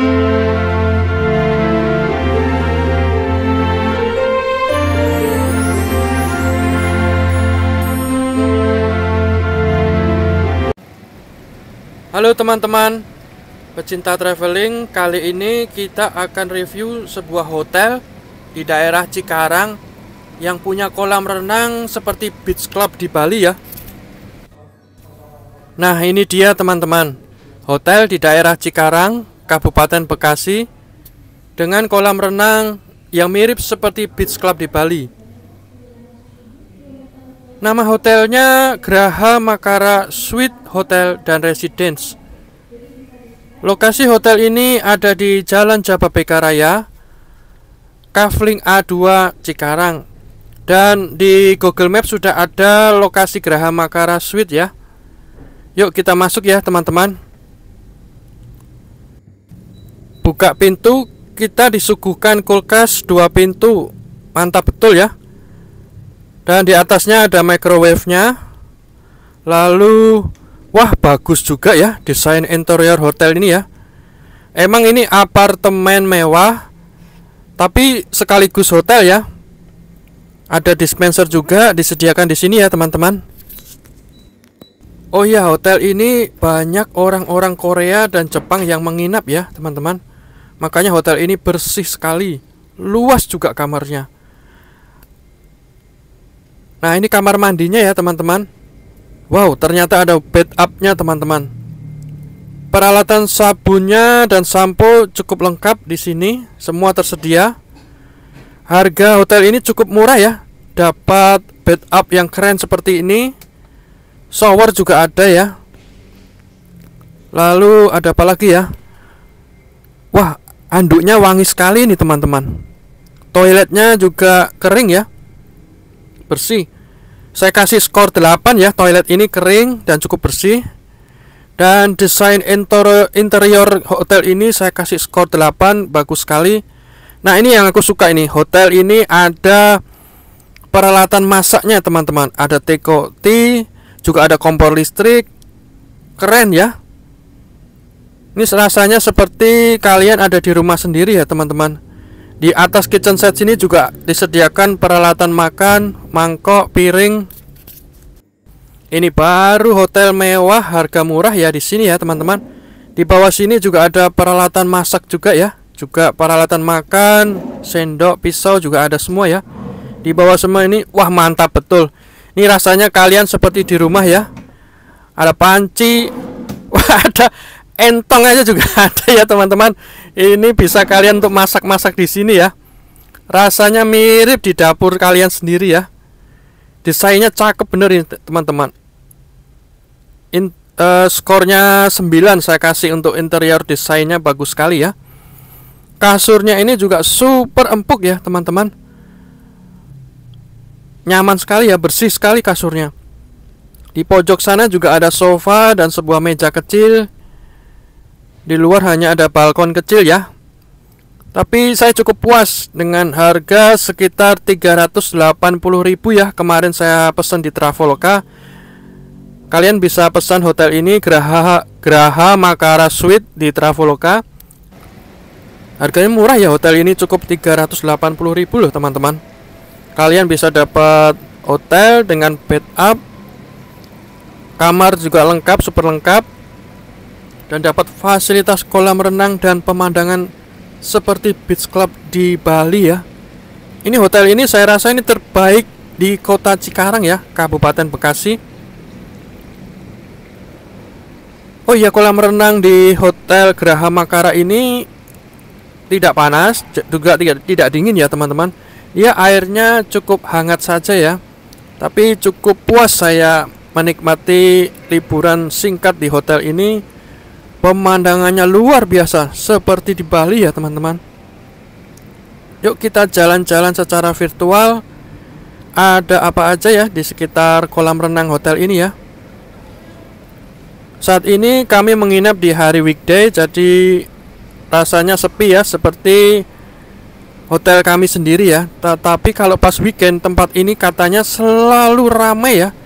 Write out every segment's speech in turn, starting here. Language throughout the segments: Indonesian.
Halo teman-teman pecinta traveling, kali ini kita akan review sebuah hotel di daerah Cikarang yang punya kolam renang seperti Beach Club di Bali ya. Nah ini dia teman-teman, hotel di daerah Cikarang, Kabupaten Bekasi, dengan kolam renang yang mirip seperti Beach Club di Bali. Nama hotelnya Graha Makara Suite Hotel dan Residence. Lokasi hotel ini ada di Jalan Jababeka Raya, Kafling A2 Cikarang. Dan di Google Maps sudah ada lokasi Graha Makara Suite ya. Yuk kita masuk ya teman-teman. Buka pintu, kita disuguhkan kulkas 2 pintu. Mantap betul ya. Dan di atasnya ada microwave-nya. Lalu, wah bagus juga ya desain interior hotel ini ya. Emang ini apartemen mewah, tapi sekaligus hotel ya. Ada dispenser juga disediakan di sini ya teman-teman. Oh ya, hotel ini banyak orang-orang Korea dan Jepang yang menginap ya teman-teman. Makanya hotel ini bersih sekali. Luas juga kamarnya. Nah ini kamar mandinya ya teman-teman. Wow, ternyata ada bed up-nya teman-teman. Peralatan sabunnya dan sampo cukup lengkap di sini, semua tersedia. Harga hotel ini cukup murah ya. Dapat bed up yang keren seperti ini. Shower juga ada ya. Lalu ada apa lagi ya? Wah, anduknya wangi sekali nih teman-teman. Toiletnya juga kering ya, bersih. Saya kasih skor 8 ya. Toilet ini kering dan cukup bersih. Dan desain interior hotel ini saya kasih skor 8. Bagus sekali. Nah ini yang aku suka ini. Hotel ini ada peralatan masaknya teman-teman. Ada teko tea, juga ada kompor listrik. Keren ya. Ini rasanya seperti kalian ada di rumah sendiri ya teman-teman. Di atas kitchen set sini juga disediakan peralatan makan, mangkok, piring. Ini baru hotel mewah, harga murah ya di sini ya teman-teman. Di bawah sini juga ada peralatan masak juga ya. Juga peralatan makan, sendok, pisau juga ada semua ya. Di bawah semua ini, wah mantap betul. Ini rasanya kalian seperti di rumah ya. Ada panci, wah ada entong aja juga ada ya teman-teman. Ini bisa kalian untuk masak-masak di sini ya. Rasanya mirip di dapur kalian sendiri ya. Desainnya cakep bener ini teman-teman. Skornya 9 saya kasih untuk interior, desainnya bagus sekali ya. Kasurnya ini juga super empuk ya teman-teman. Nyaman sekali ya, bersih sekali kasurnya. Di pojok sana juga ada sofa dan sebuah meja kecil. Di luar hanya ada balkon kecil ya. Tapi saya cukup puas dengan harga sekitar 380.000 ya. Kemarin saya pesan di Traveloka. Kalian bisa pesan hotel ini Graha Makara Suite di Traveloka. Harganya murah ya, hotel ini cukup 380.000 loh teman-teman. Kalian bisa dapat hotel dengan bed up, kamar juga lengkap, super lengkap, dan dapat fasilitas kolam renang dan pemandangan seperti Beach Club di Bali ya. Ini hotel ini saya rasa ini terbaik di kota Cikarang ya, Kabupaten Bekasi. Oh iya, kolam renang di Hotel Graha Makara ini tidak panas, juga tidak dingin ya teman-teman. Ya airnya cukup hangat saja ya. Tapi cukup puas saya menikmati liburan singkat di hotel ini. Pemandangannya luar biasa seperti di Bali ya teman-teman. Yuk kita jalan-jalan secara virtual. Ada apa aja ya di sekitar kolam renang hotel ini ya. Saat ini kami menginap di hari weekday, jadi rasanya sepi ya, seperti hotel kami sendiri ya. Tetapi kalau pas weekend tempat ini katanya selalu ramai ya.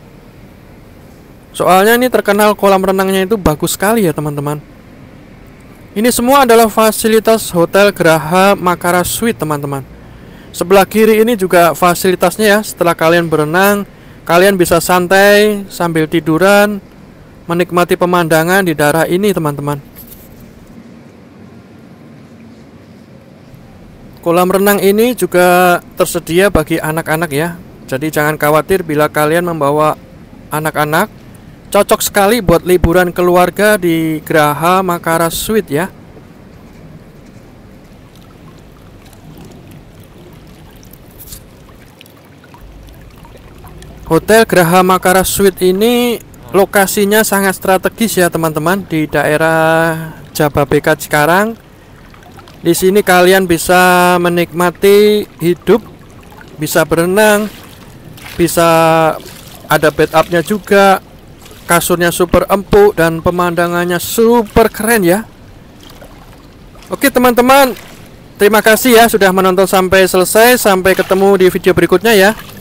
Soalnya ini terkenal kolam renangnya itu bagus sekali ya teman-teman. Ini semua adalah fasilitas Hotel Graha Makara Suite, teman-teman. Sebelah kiri ini juga fasilitasnya ya. Setelah kalian berenang, kalian bisa santai sambil tiduran, menikmati pemandangan di daerah ini, teman-teman. Kolam renang ini juga tersedia bagi anak-anak ya. Jadi jangan khawatir bila kalian membawa anak-anak. Cocok sekali buat liburan keluarga di Graha Makara Suite ya. Hotel Graha Makara Suite ini lokasinya sangat strategis ya teman-teman, di daerah Jababeka Cikarang. Di sini kalian bisa menikmati hidup, bisa berenang, bisa ada bed up-nya juga, kasurnya super empuk dan pemandangannya super keren ya. Oke teman-teman, terima kasih ya sudah menonton sampai selesai. Sampai ketemu di video berikutnya ya.